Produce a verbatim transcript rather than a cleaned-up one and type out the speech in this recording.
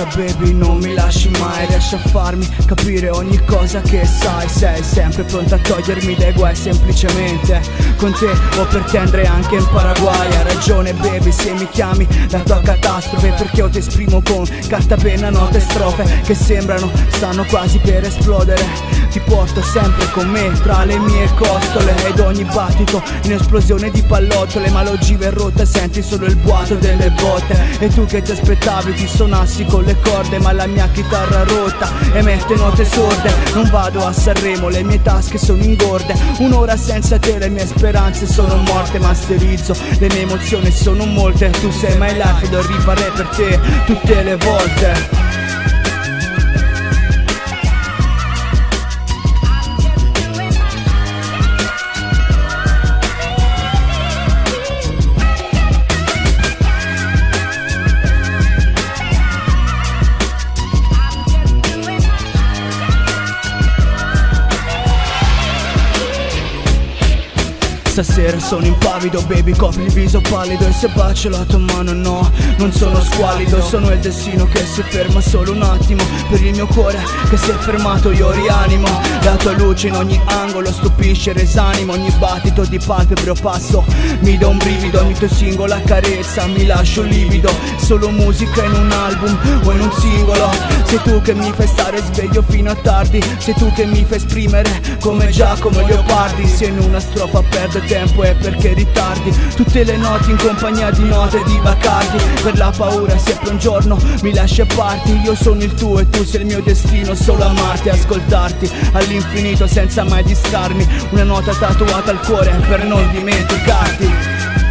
baby, non mi lasci mai. Riesci a farmi capire ogni cosa che sai. Sei sempre pronta a togliermi dai guai. Semplicemente con te o per tendere anche in Paraguay. Hai ragione baby se mi chiami la tua catastrofe, perché io ti esprimo con carta, penna, note, strofe che sembrano, stanno quasi per esplodere. Ti porto sempre con me tra le mie costole, ed ogni battito in esplosione di pallottole. Ma l'ogiva è rotta, senti solo il boato delle botte. E tu che ti aspettavi ti suonassi con le corde, ma la mia chitarra rotta emette note sorde. Non vado a Sanremo, le mie tasche sono ingorde. Un'ora senza te le mie speranze sono morte. Masterizzo, le mie emozioni sono molte. Tu sei my life ed lo rifarei per te tutte le volte. Stasera sono impavido baby, copri il viso pallido. E se bacio la tua mano no, non sono squallido. Sono il destino che si ferma solo un attimo. Per il mio cuore che si è fermato io rianimo. La tua luce in ogni angolo stupisce, resanimo. Ogni battito di palpebre o passo mi dà un brivido. Ogni tuo singola carezza mi lascio livido. Solo musica in un album o in un singolo. Sei tu che mi fai stare sveglio fino a tardi. Sei tu che mi fai esprimere come Giacomo Leopardi. Se in una strofa perdo tempo è perché ritardi tutte le notti in compagnia di note di Bacardi. Per la paura se per un giorno mi lasci a parti. Io sono il tuo e tu sei il mio destino. Solo amarti e ascoltarti all'infinito senza mai distrarmi. Una nota tatuata al cuore per non dimenticarti.